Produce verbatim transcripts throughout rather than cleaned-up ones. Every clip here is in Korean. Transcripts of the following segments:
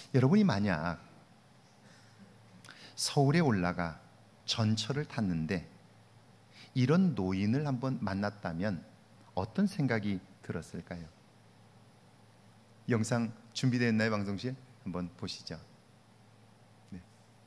여러분이 만약 서울에 올라가 전철을 탔는데 이런 노인을 한번 만났다면 어떤 생각이 들었을까요? 영상 준비되어 있나요, 방송실? 한번 보시죠. 네.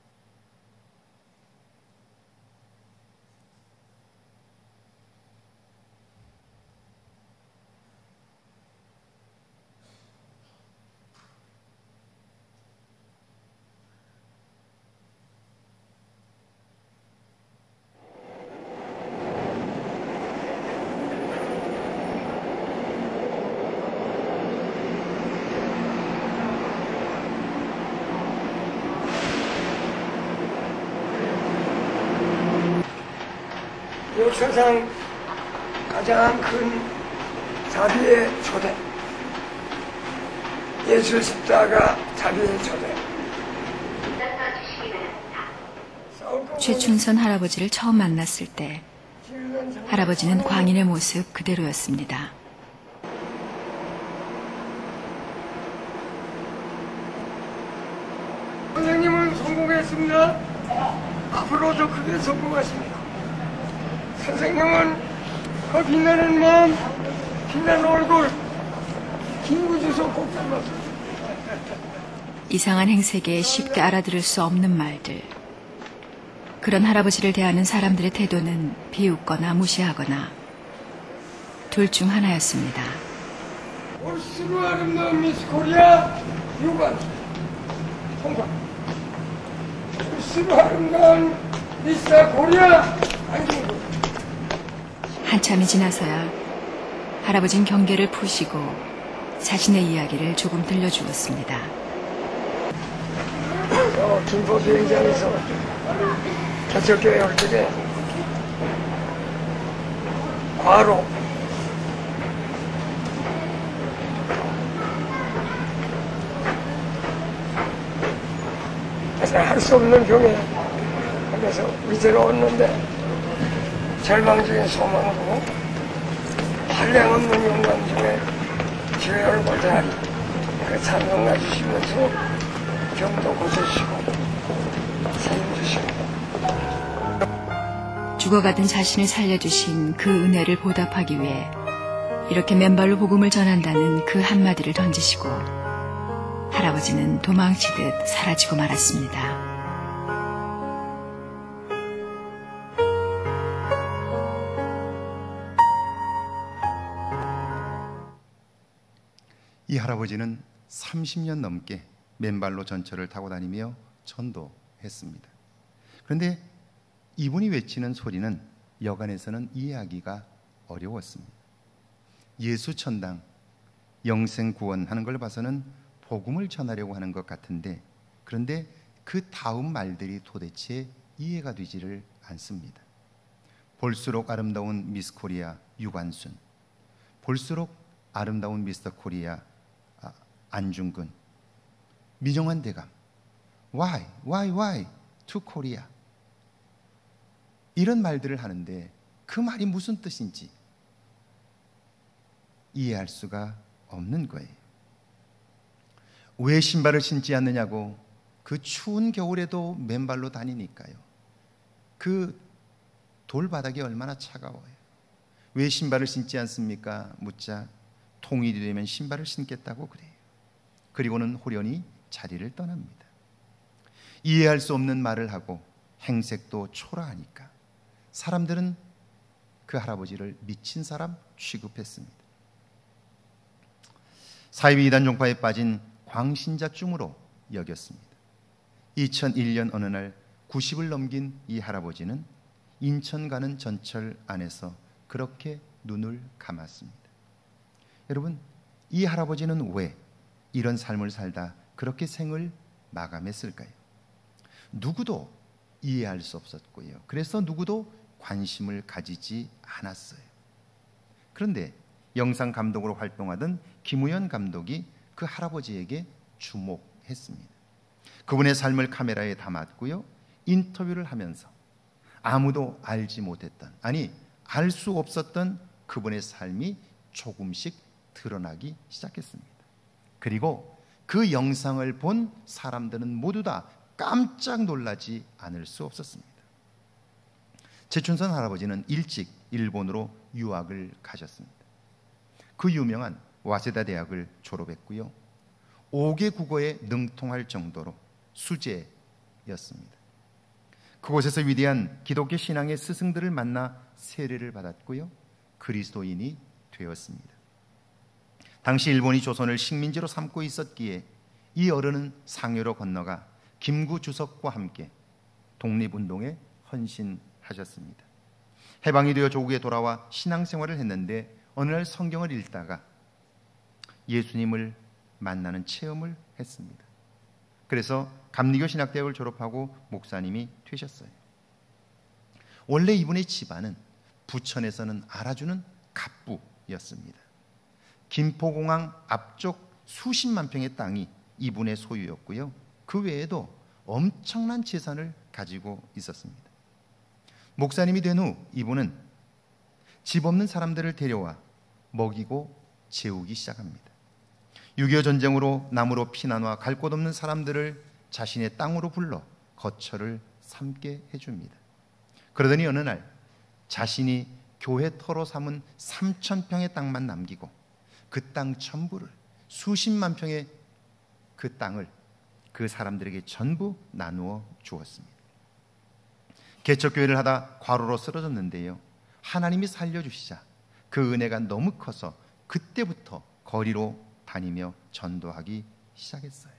역사상 가장 큰 자비의 초대, 예수 십자가 자비의 초대. 최춘선 할아버지를 처음 만났을 때 할아버지는 광인의 모습 그대로였습니다. 선생님은 성공했습니다. 앞으로도 크게 성공하십니다. 선생님은 그 빛나는 마음, 빛나는 얼굴, 김구주소 꼭 닮았습니다. 이상한 행색에 쉽게 알아들을 수 없는 말들. 그런 할아버지를 대하는 사람들의 태도는 비웃거나 무시하거나 둘 중 하나였습니다. 올수로 아름다운 미스 코리아 유관 홍광, 올수로 아름다운 미스 코리아 안중근. 한참이 지나서야 할아버진 경계를 푸시고 자신의 이야기를 조금 들려주었습니다. 어, 김포 비행장에서 개척교회 올 적에 과로 할 수 없는 병에 그래서 위태로웠는데 절망적인 소망으로 한량없는 영광 중에 기회를 보자 그 찬송 가주시면서 병도 고쳐주시고 살려주시고 죽어가던 자신을 살려주신 그 은혜를 보답하기 위해 이렇게 맨발로 복음을 전한다는 그 한마디를 던지시고 할아버지는 도망치듯 사라지고 말았습니다. 이 할아버지는 삼십 년 넘게 맨발로 전철을 타고 다니며 전도했습니다. 그런데 이분이 외치는 소리는 여간에서는 이해하기가 어려웠습니다. 예수 천당, 영생 구원하는 걸 봐서는 복음을 전하려고 하는 것 같은데, 그런데 그 다음 말들이 도대체 이해가 되지를 않습니다. 볼수록 아름다운 미스 코리아 유관순, 볼수록 아름다운 미스터 코리아 안중근, 민영환 대감, why, why, why to Korea, 이런 말들을 하는데 그 말이 무슨 뜻인지 이해할 수가 없는 거예요. 왜 신발을 신지 않느냐고, 그 추운 겨울에도 맨발로 다니니까요. 그 돌바닥이 얼마나 차가워요. 왜 신발을 신지 않습니까? 묻자 통일이 되면 신발을 신겠다고 그래요. 그리고는 호련히 자리를 떠납니다. 이해할 수 없는 말을 하고 행색도 초라하니까 사람들은 그 할아버지를 미친 사람 취급했습니다. 사이비 이단 종파에 빠진 광신자증으로 여겼습니다. 이천일 년 어느 날 구십을 넘긴 이 할아버지는 인천 가는 전철 안에서 그렇게 눈을 감았습니다. 여러분, 이 할아버지는 왜 이런 삶을 살다 그렇게 생을 마감했을까요? 누구도 이해할 수 없었고요. 그래서 누구도 관심을 가지지 않았어요. 그런데 영상 감독으로 활동하던 김우현 감독이 그 할아버지에게 주목했습니다. 그분의 삶을 카메라에 담았고요. 인터뷰를 하면서 아무도 알지 못했던, 아니 알 수 없었던 그분의 삶이 조금씩 드러나기 시작했습니다. 그리고 그 영상을 본 사람들은 모두 다 깜짝 놀라지 않을 수 없었습니다. 제춘선 할아버지는 일찍 일본으로 유학을 가셨습니다. 그 유명한 와세다 대학을 졸업했고요. 오 개 국어에 능통할 정도로 수재였습니다. 그곳에서 위대한 기독교 신앙의 스승들을 만나 세례를 받았고요. 그리스도인이 되었습니다. 당시 일본이 조선을 식민지로 삼고 있었기에 이 어른은 상해로 건너가 김구 주석과 함께 독립운동에 헌신하셨습니다. 해방이 되어 조국에 돌아와 신앙생활을 했는데 어느 날 성경을 읽다가 예수님을 만나는 체험을 했습니다. 그래서 감리교 신학대학을 졸업하고 목사님이 되셨어요. 원래 이분의 집안은 부천에서는 알아주는 갑부였습니다. 김포공항 앞쪽 수십만 평의 땅이 이분의 소유였고요. 그 외에도 엄청난 재산을 가지고 있었습니다. 목사님이 된 후 이분은 집 없는 사람들을 데려와 먹이고 재우기 시작합니다. 육이오 전쟁으로 남으로 피난와 갈 곳 없는 사람들을 자신의 땅으로 불러 거처를 삼게 해줍니다. 그러더니 어느 날 자신이 교회 터로 삼은 삼천 평의 땅만 남기고 그 땅 전부를, 수십만 평의 그 땅을 그 사람들에게 전부 나누어 주었습니다. 개척교회를 하다 과로로 쓰러졌는데요, 하나님이 살려주시자 그 은혜가 너무 커서 그때부터 거리로 다니며 전도하기 시작했어요.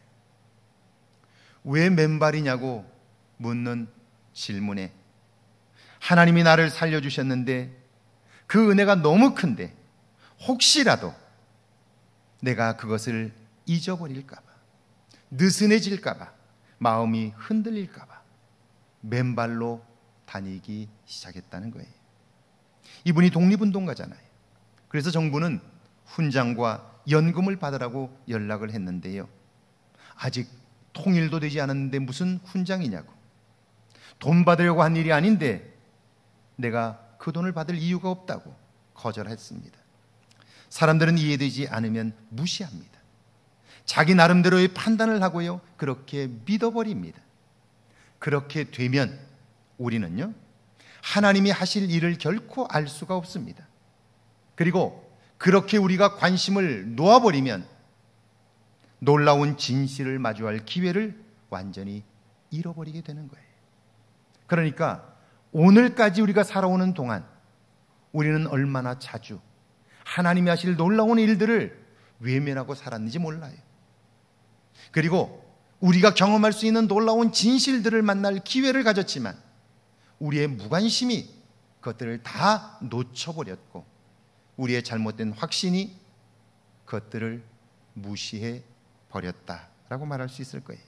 왜 맨발이냐고 묻는 질문에 하나님이 나를 살려주셨는데 그 은혜가 너무 큰데 혹시라도 내가 그것을 잊어버릴까봐, 느슨해질까봐, 마음이 흔들릴까봐 맨발로 다니기 시작했다는 거예요. 이분이 독립운동가잖아요. 그래서 정부는 훈장과 연금을 받으라고 연락을 했는데요, 아직 통일도 되지 않았는데 무슨 훈장이냐고, 돈 받으려고 한 일이 아닌데 내가 그 돈을 받을 이유가 없다고 거절했습니다. 사람들은 이해되지 않으면 무시합니다. 자기 나름대로의 판단을 하고요, 그렇게 믿어버립니다. 그렇게 되면 우리는요, 하나님이 하실 일을 결코 알 수가 없습니다. 그리고 그렇게 우리가 관심을 놓아버리면 놀라운 진실을 마주할 기회를 완전히 잃어버리게 되는 거예요. 그러니까 오늘까지 우리가 살아오는 동안 우리는 얼마나 자주 하나님이 하실 놀라운 일들을 외면하고 살았는지 몰라요. 그리고 우리가 경험할 수 있는 놀라운 진실들을 만날 기회를 가졌지만 우리의 무관심이 그것들을 다 놓쳐버렸고 우리의 잘못된 확신이 그것들을 무시해 버렸다라고 말할 수 있을 거예요.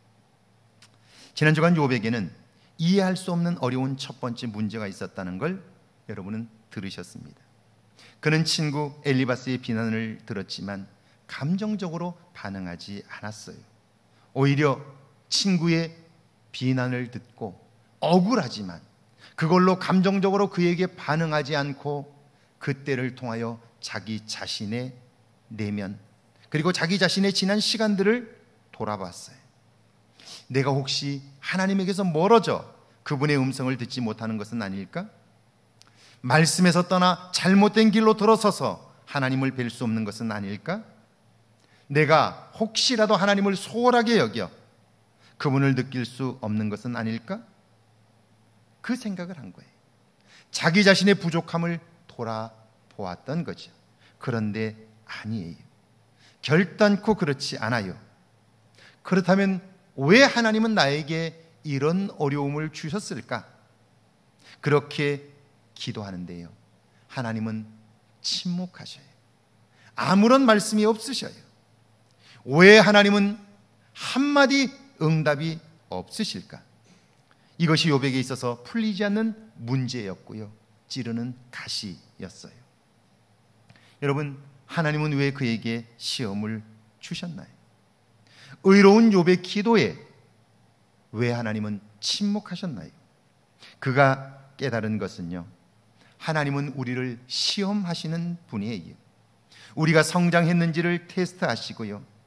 지난 주간 욥에게는 이해할 수 없는 어려운 첫 번째 문제가 있었다는 걸 여러분은 들으셨습니다. 그는 친구 엘리바스의 비난을 들었지만 감정적으로 반응하지 않았어요. 오히려 친구의 비난을 듣고 억울하지만 그걸로 감정적으로 그에게 반응하지 않고 그때를 통하여 자기 자신의 내면, 그리고 자기 자신의 지난 시간들을 돌아봤어요. 내가 혹시 하나님에게서 멀어져 그분의 음성을 듣지 못하는 것은 아닐까? 말씀에서 떠나 잘못된 길로 들어서서 하나님을 뵐 수 없는 것은 아닐까? 내가 혹시라도 하나님을 소홀하게 여겨 그분을 느낄 수 없는 것은 아닐까? 그 생각을 한 거예요. 자기 자신의 부족함을 돌아보았던 거죠. 그런데 아니에요. 결단코 그렇지 않아요. 그렇다면 왜 하나님은 나에게 이런 어려움을 주셨을까? 그렇게 기도하는데요, 하나님은 침묵하셔요. 아무런 말씀이 없으셔요. 왜 하나님은 한마디 응답이 없으실까? 이것이 욥에게 있어서 풀리지 않는 문제였고요, 찌르는 가시였어요. 여러분, 하나님은 왜 그에게 시험을 주셨나요? 의로운 욥의 기도에 왜 하나님은 침묵하셨나요? 그가 깨달은 것은요, 하나님은 우리를 시험하시는 분이에요. 우리가 성장했는지를 테스트하시고요,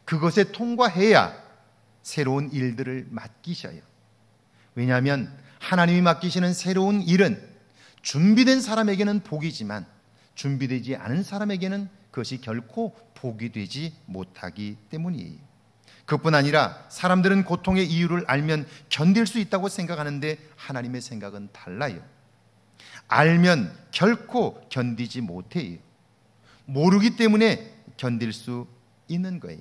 그것에 통과해야 새로운 일들을 맡기셔요. 왜냐하면 하나님이 맡기시는 새로운 일은 준비된 사람에게는 복이지만 준비되지 않은 사람에게는 그것이 결코 복이 되지 못하기 때문이에요. 그것뿐 아니라 사람들은 고통의 이유를 알면 견딜 수 있다고 생각하는데 하나님의 생각은 달라요. 알면 결코 견디지 못해요. 모르기 때문에 견딜 수 있는 거예요.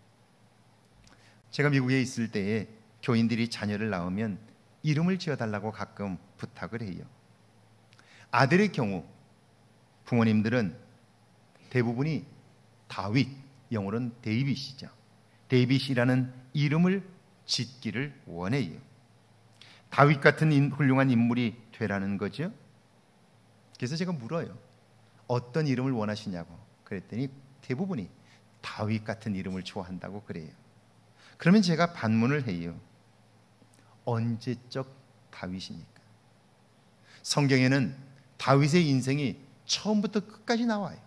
제가 미국에 있을 때에 교인들이 자녀를 낳으면 이름을 지어달라고 가끔 부탁을 해요. 아들의 경우 부모님들은 대부분이 다윗, 영어로는 데이빗이죠. 데이빗이라는 이름을 짓기를 원해요. 다윗 같은 인, 훌륭한 인물이 되라는 거죠. 그래서 제가 물어요. 어떤 이름을 원하시냐고. 그랬더니 대부분이 다윗 같은 이름을 좋아한다고 그래요. 그러면 제가 반문을 해요. 언제적 다윗입니까? 성경에는 다윗의 인생이 처음부터 끝까지 나와요.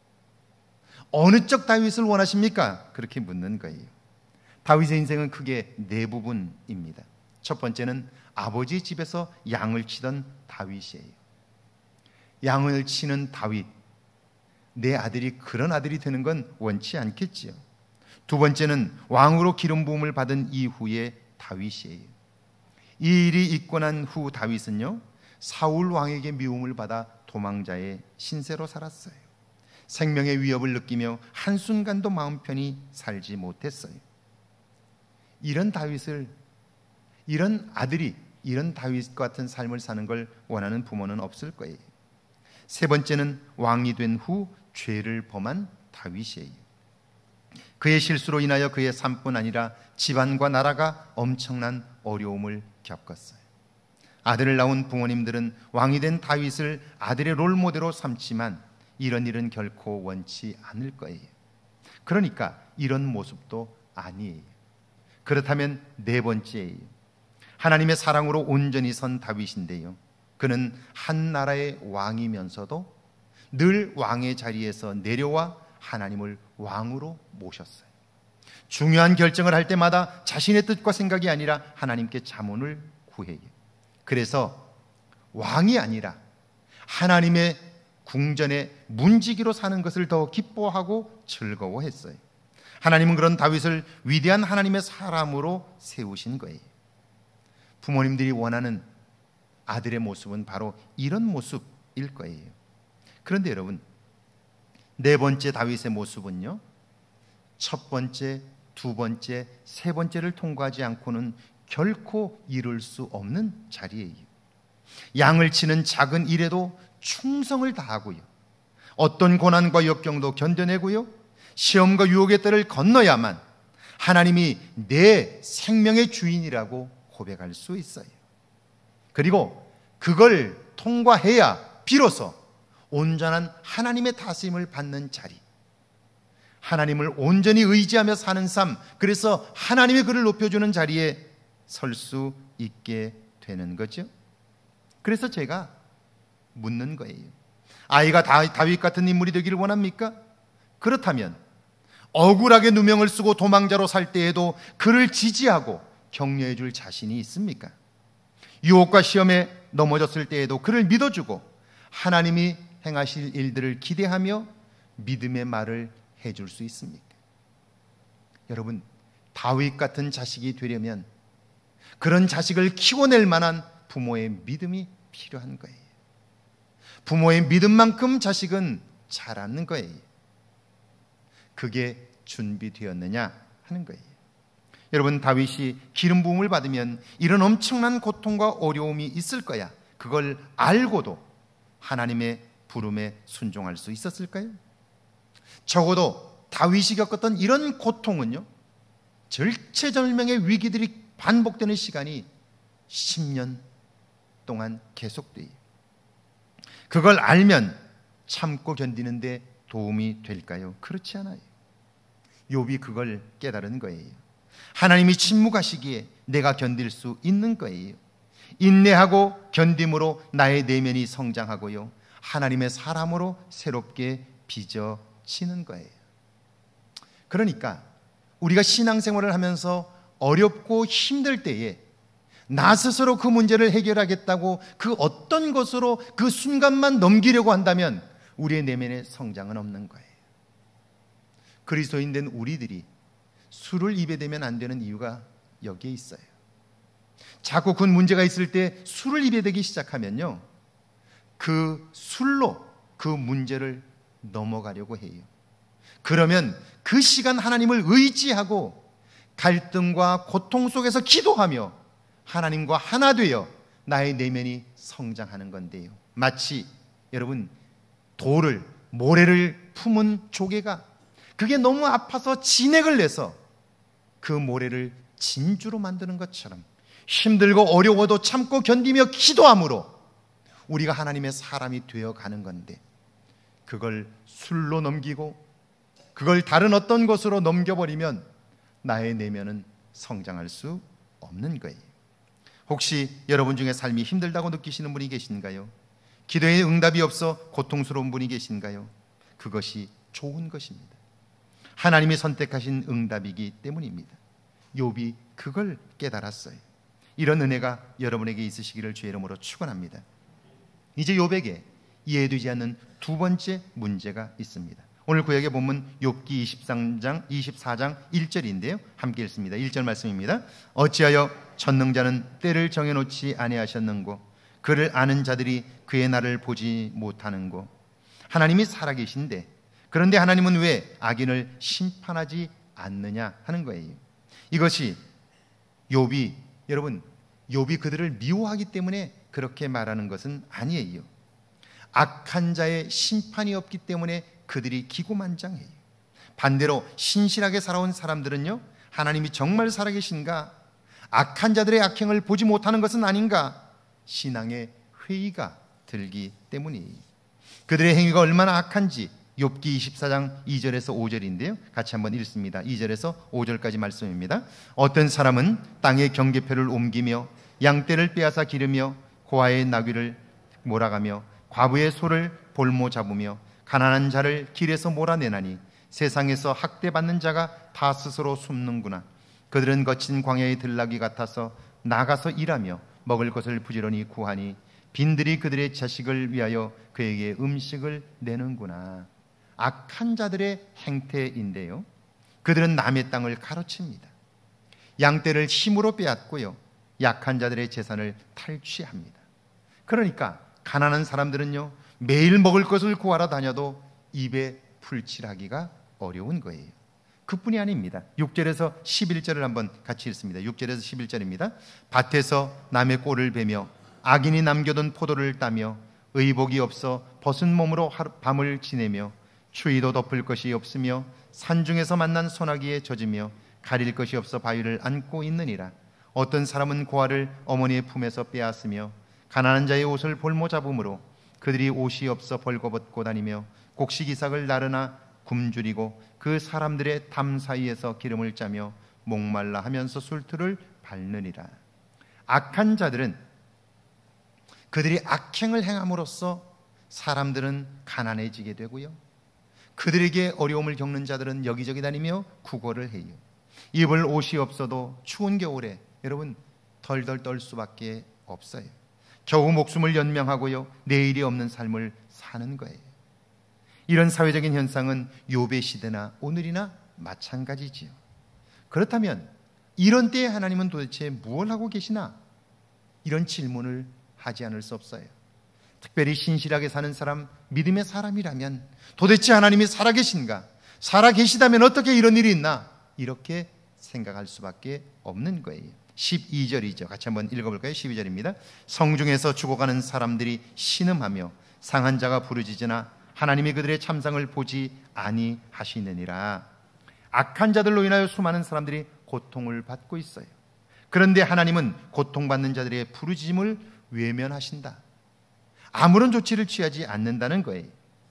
어느 쪽 다윗을 원하십니까? 그렇게 묻는 거예요. 다윗의 인생은 크게 네 부분입니다. 첫 번째는 아버지 집에서 양을 치던 다윗이에요. 양을 치는 다윗, 내 아들이 그런 아들이 되는 건 원치 않겠지요. 두 번째는 왕으로 기름 부음을 받은 이후의 다윗이에요. 이 일이 있고 난 후 다윗은요, 사울 왕에게 미움을 받아 도망자의 신세로 살았어요. 생명의 위협을 느끼며 한순간도 마음 편히 살지 못했어요. 이런 다윗을, 이런 아들이 이런 다윗과 같은 삶을 사는 걸 원하는 부모는 없을 거예요. 세 번째는 왕이 된 후 죄를 범한 다윗이에요. 그의 실수로 인하여 그의 삶뿐 아니라 집안과 나라가 엄청난 어려움을 겪었어요. 아들을 낳은 부모님들은 왕이 된 다윗을 아들의 롤모델로 삼지만 이런 일은 결코 원치 않을 거예요. 그러니까 이런 모습도 아니에요. 그렇다면 네 번째예요. 하나님의 사랑으로 온전히 선 다윗인데요, 그는 한 나라의 왕이면서도 늘 왕의 자리에서 내려와 하나님을 왕으로 모셨어요. 중요한 결정을 할 때마다 자신의 뜻과 생각이 아니라 하나님께 자문을 구해요. 그래서 왕이 아니라 하나님의 궁전의 문지기로 사는 것을 더 기뻐하고 즐거워했어요. 하나님은 그런 다윗을 위대한 하나님의 사람으로 세우신 거예요. 부모님들이 원하는 아들의 모습은 바로 이런 모습일 거예요. 그런데 여러분, 네 번째 다윗의 모습은요, 첫 번째, 두 번째, 세 번째를 통과하지 않고는 결코 이룰 수 없는 자리예요. 양을 치는 작은 일에도 충성을 다하고요, 어떤 고난과 역경도 견뎌내고요, 시험과 유혹의 뜰을 건너야만 하나님이 내 생명의 주인이라고 고백할 수 있어요. 그리고 그걸 통과해야 비로소 온전한 하나님의 다스림을 받는 자리, 하나님을 온전히 의지하며 사는 삶, 그래서 하나님의 그를 높여주는 자리에 설 수 있게 되는 거죠. 그래서 제가 묻는 거예요. 아이가 다윗 같은 인물이 되기를 원합니까? 그렇다면 억울하게 누명을 쓰고 도망자로 살 때에도 그를 지지하고 격려해 줄 자신이 있습니까? 유혹과 시험에 넘어졌을 때에도 그를 믿어주고 하나님이 행하실 일들을 기대하며 믿음의 말을 해줄 수 있습니까? 여러분, 다윗 같은 자식이 되려면 그런 자식을 키워낼 만한 부모의 믿음이 필요한 거예요. 부모의 믿음만큼 자식은 자라는 거예요. 그게 준비되었느냐 하는 거예요. 여러분, 다윗이 기름 부음을 받으면 이런 엄청난 고통과 어려움이 있을 거야, 그걸 알고도 하나님의 부름에 순종할 수 있었을까요? 적어도 다윗이 겪었던 이런 고통은요, 절체절명의 위기들이 반복되는 시간이 십 년 동안 계속돼요. 그걸 알면 참고 견디는데 도움이 될까요? 그렇지 않아요. 욥이 그걸 깨달은 거예요. 하나님이 침묵하시기에 내가 견딜 수 있는 거예요. 인내하고 견딤으로 나의 내면이 성장하고요, 하나님의 사람으로 새롭게 빚어지는 거예요. 그러니까 우리가 신앙생활을 하면서 어렵고 힘들 때에 나 스스로 그 문제를 해결하겠다고 그 어떤 것으로 그 순간만 넘기려고 한다면 우리의 내면의 성장은 없는 거예요. 그리스도인 된 우리들이 술을 입에 대면 안 되는 이유가 여기에 있어요. 자꾸 그 문제가 있을 때 술을 입에 대기 시작하면요, 그 술로 그 문제를 넘어가려고 해요. 그러면 그 시간 하나님을 의지하고 갈등과 고통 속에서 기도하며 하나님과 하나 되어 나의 내면이 성장하는 건데요, 마치 여러분 돌을 모래를 품은 조개가 그게 너무 아파서 진액을 내서 그 모래를 진주로 만드는 것처럼 힘들고 어려워도 참고 견디며 기도함으로 우리가 하나님의 사람이 되어가는 건데, 그걸 술로 넘기고 그걸 다른 어떤 것으로 넘겨버리면 나의 내면은 성장할 수 없는 거예요. 혹시 여러분 중에 삶이 힘들다고 느끼시는 분이 계신가요? 기도에 응답이 없어 고통스러운 분이 계신가요? 그것이 좋은 것입니다. 하나님이 선택하신 응답이기 때문입니다. 욥이 그걸 깨달았어요. 이런 은혜가 여러분에게 있으시기를 주의 이름으로 축원합니다. 이제 욥에게 이해되지 않는 두 번째 문제가 있습니다. 오늘 구약의 본문 욥기 이십삼 장 이십사 장 일 절인데요, 함께 읽습니다. 일 절 말씀입니다. 어찌하여 전능자는 때를 정해놓지 아니하셨는고 그를 아는 자들이 그의 날을 보지 못하는고. 하나님이 살아계신데 그런데 하나님은 왜 악인을 심판하지 않느냐 하는 거예요. 이것이 욥이, 여러분 욥이 그들을 미워하기 때문에 그렇게 말하는 것은 아니에요. 악한 자의 심판이 없기 때문에 그들이 기고만장해요. 반대로 신실하게 살아온 사람들은요, 하나님이 정말 살아계신가, 악한 자들의 악행을 보지 못하는 것은 아닌가, 신앙의 회의가 들기 때문이에요. 그들의 행위가 얼마나 악한지 욥기 이십사 장 이 절에서 오 절인데요, 같이 한번 읽습니다. 이 절에서 오 절까지 말씀입니다. 어떤 사람은 땅의 경계표를 옮기며 양떼를 빼앗아 기르며 고아의 나귀를 몰아가며 과부의 소를 볼모 잡으며 가난한 자를 길에서 몰아내나니 세상에서 학대받는 자가 다 스스로 숨는구나. 그들은 거친 광야의 들나귀 같아서 나가서 일하며 먹을 것을 부지런히 구하니 빈들이 그들의 자식을 위하여 그에게 음식을 내는구나. 악한 자들의 행태인데요, 그들은 남의 땅을 가로칩니다. 양떼를 힘으로 빼앗고요, 약한 자들의 재산을 탈취합니다. 그러니까 가난한 사람들은요, 매일 먹을 것을 구하러 다녀도 입에 풀칠하기가 어려운 거예요. 그뿐이 아닙니다. 육 절에서 십일 절을 한번 같이 읽습니다. 육 절에서 십일 절입니다. 밭에서 남의 꼴을 베며 악인이 남겨둔 포도를 따며 의복이 없어 벗은 몸으로 하루, 밤을 지내며 추위도 덮을 것이 없으며 산중에서 만난 소나기에 젖으며 가릴 것이 없어 바위를 안고 있느니라. 어떤 사람은 고아를 어머니의 품에서 빼앗으며 가난한 자의 옷을 볼모 잡음으로 그들이 옷이 없어 벌거벗고 다니며 곡식이삭을 나르나 굶주리고 그 사람들의 담 사이에서 기름을 짜며 목말라 하면서 술틀을 밟느니라. 악한 자들은 그들이 악행을 행함으로써 사람들은 가난해지게 되고요, 그들에게 어려움을 겪는 자들은 여기저기 다니며 구걸을 해요. 입을 옷이 없어도 추운 겨울에 여러분 덜덜 떨 수밖에 없어요. 겨우 목숨을 연명하고요, 내일이 없는 삶을 사는 거예요. 이런 사회적인 현상은 욥의 시대나 오늘이나 마찬가지지요. 그렇다면 이런 때에 하나님은 도대체 무엇을 하고 계시나? 이런 질문을 하지 않을 수 없어요. 특별히 신실하게 사는 사람, 믿음의 사람이라면 도대체 하나님이 살아계신가? 살아계시다면 어떻게 이런 일이 있나? 이렇게 생각할 수밖에 없는 거예요. 십이 절이죠. 같이 한번 읽어볼까요? 십이 절입니다. 성중에서 죽어가는 사람들이 신음하며 상한 자가 부르짖으나 하나님이 그들의 참상을 보지 아니하시느니라. 악한 자들로 인하여 수많은 사람들이 고통을 받고 있어요. 그런데 하나님은 고통받는 자들의 부르짖음을 외면하신다. 아무런 조치를 취하지 않는다는 거예요.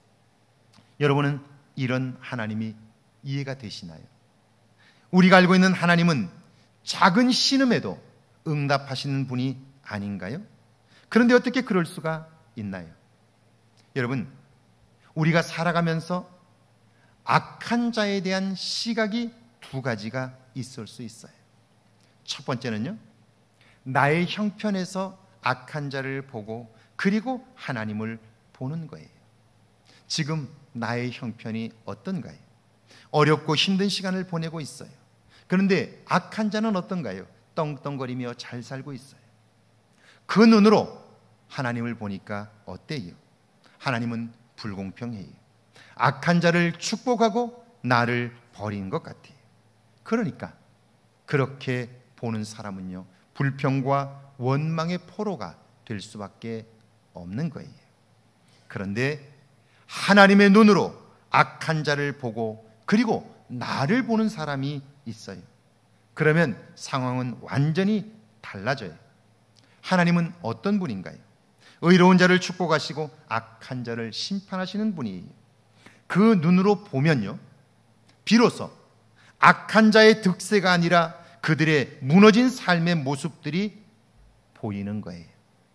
여러분은 이런 하나님이 이해가 되시나요? 우리가 알고 있는 하나님은 작은 신음에도 응답하시는 분이 아닌가요? 그런데 어떻게 그럴 수가 있나요? 여러분, 우리가 살아가면서 악한 자에 대한 시각이 두 가지가 있을 수 있어요. 첫 번째는요, 나의 형편에서 악한 자를 보고 그리고 하나님을 보는 거예요. 지금 나의 형편이 어떤가요? 어렵고 힘든 시간을 보내고 있어요. 그런데 악한 자는 어떤가요? 떵떵거리며 잘 살고 있어요. 그 눈으로 하나님을 보니까 어때요? 하나님은 불공평해요. 악한 자를 축복하고 나를 버리는 것 같아요. 그러니까 그렇게 보는 사람은요, 불평과 원망의 포로가 될 수밖에 없는 거예요. 그런데 하나님의 눈으로 악한 자를 보고 그리고 나를 보는 사람이 있어요. 그러면 상황은 완전히 달라져요. 하나님은 어떤 분인가요? 의로운 자를 축복하시고 악한 자를 심판하시는 분이에요. 그 눈으로 보면요, 비로소 악한 자의 득세가 아니라 그들의 무너진 삶의 모습들이 보이는 거예요.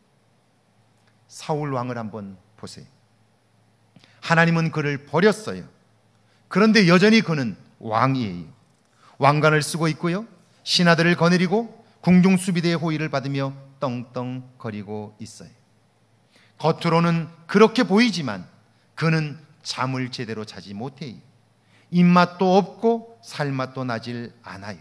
사울 왕을 한번 보세요. 하나님은 그를 버렸어요. 그런데 여전히 그는 왕이에요. 왕관을 쓰고 있고요, 신하들을 거느리고 궁중 수비대의 호의를 받으며 떵떵거리고 있어요. 겉으로는 그렇게 보이지만 그는 잠을 제대로 자지 못해요. 입맛도 없고 살맛도 나질 않아요.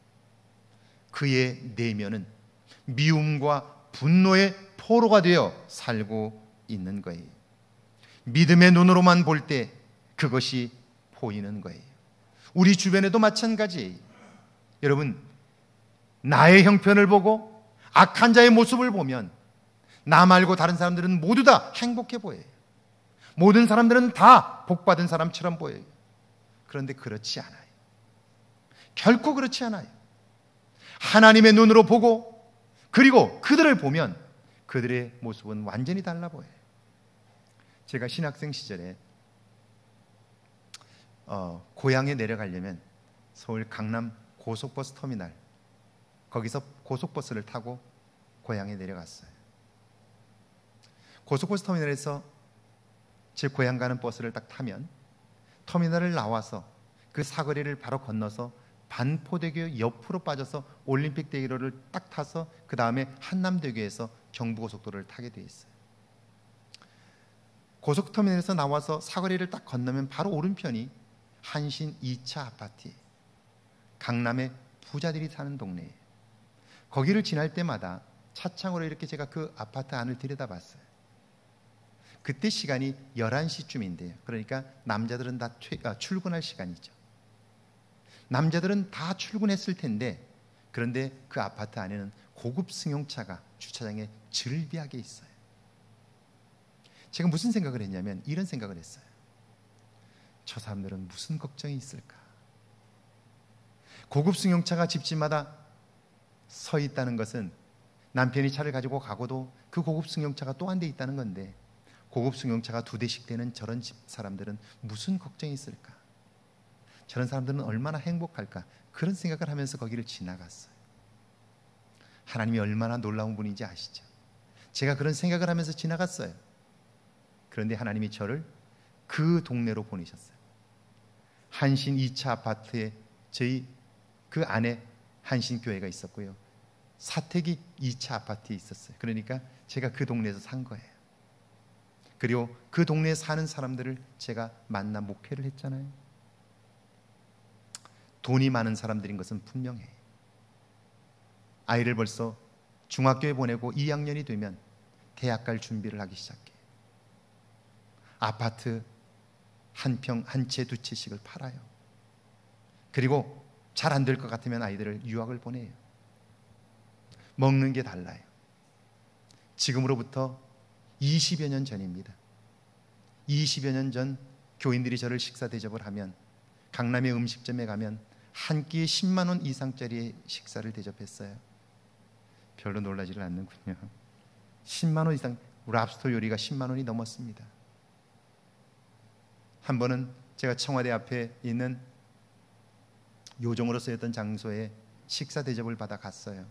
그의 내면은 미움과 분노의 포로가 되어 살고 있는 거예요. 믿음의 눈으로만 볼 때 그것이 보이는 거예요. 우리 주변에도 마찬가지예요. 여러분, 나의 형편을 보고 악한 자의 모습을 보면 나 말고 다른 사람들은 모두 다 행복해 보여요. 모든 사람들은 다 복받은 사람처럼 보여요. 그런데 그렇지 않아요. 결코 그렇지 않아요. 하나님의 눈으로 보고 그리고 그들을 보면 그들의 모습은 완전히 달라 보여요. 제가 신학생 시절에 어, 고향에 내려가려면 서울 강남 고속버스 터미널, 거기서 고속버스를 타고 고향에 내려갔어요. 고속버스 터미널에서 제 고향 가는 버스를 딱 타면 터미널을 나와서 그 사거리를 바로 건너서 반포대교 옆으로 빠져서 올림픽대로를 딱 타서 그 다음에 한남대교에서 경부고속도로를 타게 돼 있어요. 고속터미널에서 나와서 사거리를 딱 건너면 바로 오른편이 한신 이 차 아파트예요. 강남의 부자들이 사는 동네예요. 거기를 지날 때마다 차창으로 이렇게 제가 그 아파트 안을 들여다봤어요. 그때 시간이 열한 시쯤인데요. 그러니까 남자들은 다 퇴, 아, 출근할 시간이죠. 남자들은 다 출근했을 텐데, 그런데 그 아파트 안에는 고급 승용차가 주차장에 즐비하게 있어요. 제가 무슨 생각을 했냐면 이런 생각을 했어요. 저 사람들은 무슨 걱정이 있을까? 고급 승용차가 집집마다 서 있다는 것은 남편이 차를 가지고 가고도 그 고급 승용차가 또 한 대 있다는 건데, 고급 승용차가 두 대씩 되는 저런 집 사람들은 무슨 걱정이 있을까? 저런 사람들은 얼마나 행복할까? 그런 생각을 하면서 거기를 지나갔어요. 하나님이 얼마나 놀라운 분인지 아시죠? 제가 그런 생각을 하면서 지나갔어요. 그런데 하나님이 저를 그 동네로 보내셨어요. 한신 이 차 아파트에 저희 그 안에 한신교회가 있었고요, 사택이 이 차 아파트에 있었어요. 그러니까 제가 그 동네에서 산 거예요. 그리고 그 동네에 사는 사람들을 제가 만나 목회를 했잖아요. 돈이 많은 사람들인 것은 분명해요. 아이를 벌써 중학교에 보내고 이 학년이 되면 대학 갈 준비를 하기 시작해요. 아파트 한 평, 한 채, 두 채씩을 팔아요. 그리고 잘 안 될 것 같으면 아이들을 유학을 보내요. 먹는 게 달라요. 지금으로부터 이십여 년 전입니다. 이십여 년 전 교인들이 저를 식사 대접을 하면 강남의 음식점에 가면 한 끼에 십만 원 이상짜리 식사를 대접했어요. 별로 놀라지를 않는군요. 십만 원 이상, 랍스터 요리가 십만 원이 넘었습니다. 한 번은 제가 청와대 앞에 있는 요정으로 쓰였던 장소에 식사 대접을 받아 갔어요.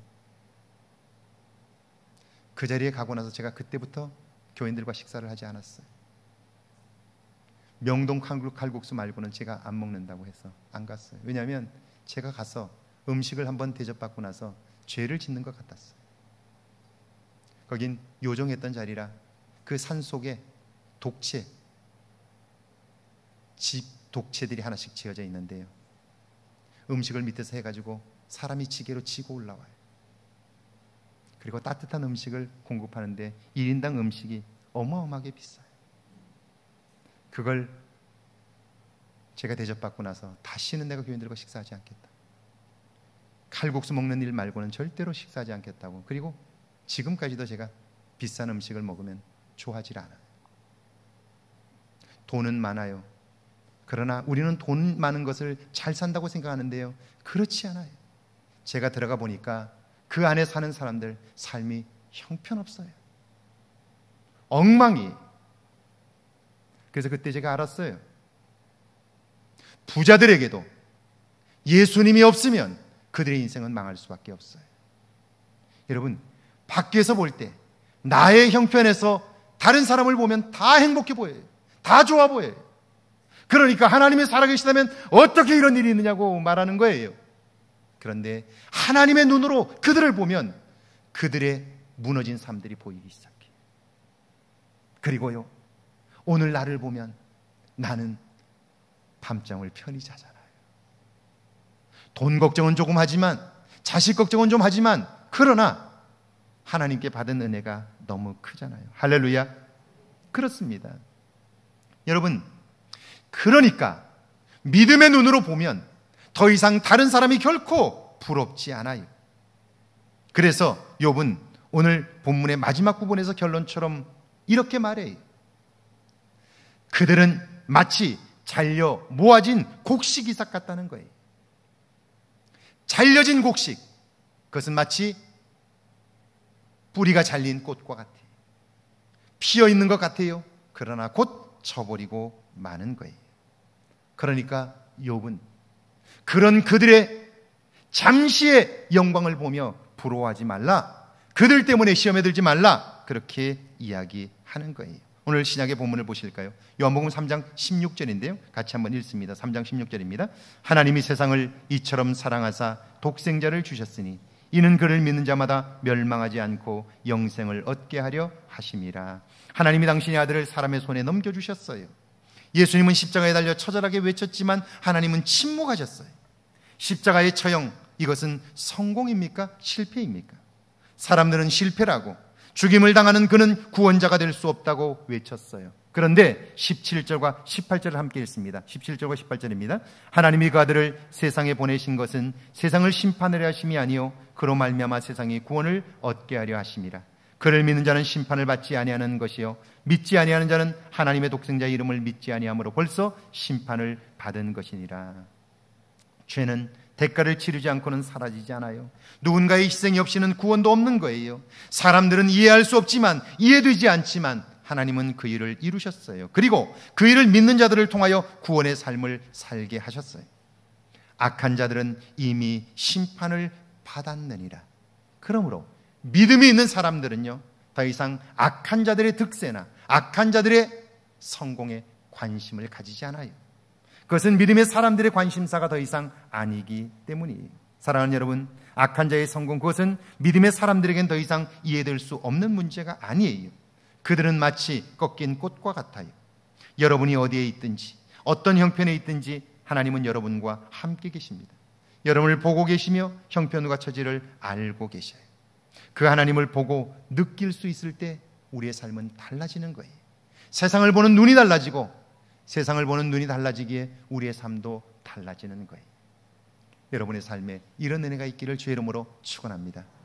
그 자리에 가고 나서 제가 그때부터 교인들과 식사를 하지 않았어요. 명동 칼국수 말고는 제가 안 먹는다고 해서 안 갔어요. 왜냐하면 제가 가서 음식을 한번 대접받고 나서 죄를 짓는 것 같았어요. 거긴 요정했던 자리라 그 산 속에 독채, 집 독채들이 하나씩 지어져 있는데요, 음식을 밑에서 해가지고 사람이 지게로 지고 올라와요. 그리고 따뜻한 음식을 공급하는데 일 인당 음식이 어마어마하게 비싸요. 그걸 제가 대접받고 나서 다시는 내가 교인 들과 식사하지 않겠다, 칼국수 먹는 일 말고는 절대로 식사하지 않겠다고. 그리고 지금까지도 제가 비싼 음식을 먹으면 좋아하지 않아요. 돈은 많아요. 그러나 우리는 돈 많은 것을 잘 산다고 생각하는데요, 그렇지 않아요. 제가 들어가 보니까 그 안에 사는 사람들 삶이 형편없어요. 엉망이. 그래서 그때 제가 알았어요. 부자들에게도 예수님이 없으면 그들의 인생은 망할 수밖에 없어요. 여러분, 밖에서 볼 때 나의 형편에서 다른 사람을 보면 다 행복해 보여요. 다 좋아 보여요. 그러니까 하나님이 살아계시다면 어떻게 이런 일이 있느냐고 말하는 거예요. 그런데 하나님의 눈으로 그들을 보면 그들의 무너진 삶들이 보이기 시작해요. 그리고요, 오늘 나를 보면 나는 밤잠을 편히 자잖아요. 돈 걱정은 조금 하지만, 자식 걱정은 좀 하지만, 그러나 하나님께 받은 은혜가 너무 크잖아요. 할렐루야. 그렇습니다. 여러분, 그러니까 믿음의 눈으로 보면 더 이상 다른 사람이 결코 부럽지 않아요. 그래서 욥은 오늘 본문의 마지막 부분에서 결론처럼 이렇게 말해요. 그들은 마치 잘려 모아진 곡식 이삭 같다는 거예요. 잘려진 곡식, 그것은 마치 뿌리가 잘린 꽃과 같아요. 피어 있는 것 같아요. 그러나 곧 져버리고 마는 거예요. 그러니까 욥은 그런 그들의 잠시의 영광을 보며 부러워하지 말라, 그들 때문에 시험에 들지 말라, 그렇게 이야기하는 거예요. 오늘 신약의 본문을 보실까요? 요한복음 삼 장 십육 절인데요, 같이 한번 읽습니다. 삼 장 십육 절입니다. 하나님이 세상을 이처럼 사랑하사 독생자를 주셨으니 이는 그를 믿는 자마다 멸망하지 않고 영생을 얻게 하려 하심이라. 하나님이 당신의 아들을 사람의 손에 넘겨주셨어요. 예수님은 십자가에 달려 처절하게 외쳤지만 하나님은 침묵하셨어요. 십자가의 처형, 이것은 성공입니까? 실패입니까? 사람들은 실패라고, 죽임을 당하는 그는 구원자가 될 수 없다고 외쳤어요. 그런데 십칠 절과 십팔 절을 함께 읽습니다. 십칠 절과 십팔 절입니다. 하나님이 그 아들을 세상에 보내신 것은 세상을 심판하려 하심이 아니요 그로 말미암아 세상이 구원을 얻게 하려 하심이라. 그를 믿는 자는 심판을 받지 아니하는 것이요 믿지 아니하는 자는 하나님의 독생자의 이름을 믿지 아니함으로 벌써 심판을 받은 것이니라. 죄는 대가를 치르지 않고는 사라지지 않아요. 누군가의 희생이 없이는 구원도 없는 거예요. 사람들은 이해할 수 없지만, 이해되지 않지만 하나님은 그 일을 이루셨어요. 그리고 그 일을 믿는 자들을 통하여 구원의 삶을 살게 하셨어요. 악한 자들은 이미 심판을 받았느니라. 그러므로 믿음이 있는 사람들은요, 더 이상 악한 자들의 득세나 악한 자들의 성공에 관심을 가지지 않아요. 그것은 믿음의 사람들의 관심사가 더 이상 아니기 때문이에요. 사랑하는 여러분, 악한 자의 성공, 그것은 믿음의 사람들에겐 더 이상 이해될 수 없는 문제가 아니에요. 그들은 마치 꺾인 꽃과 같아요. 여러분이 어디에 있든지, 어떤 형편에 있든지 하나님은 여러분과 함께 계십니다. 여러분을 보고 계시며 형편과 처지를 알고 계셔요. 그 하나님을 보고 느낄 수 있을 때 우리의 삶은 달라지는 거예요. 세상을 보는 눈이 달라지고, 세상을 보는 눈이 달라지기에 우리의 삶도 달라지는 거예요. 여러분의 삶에 이런 은혜가 있기를 주의 이름으로 축원합니다.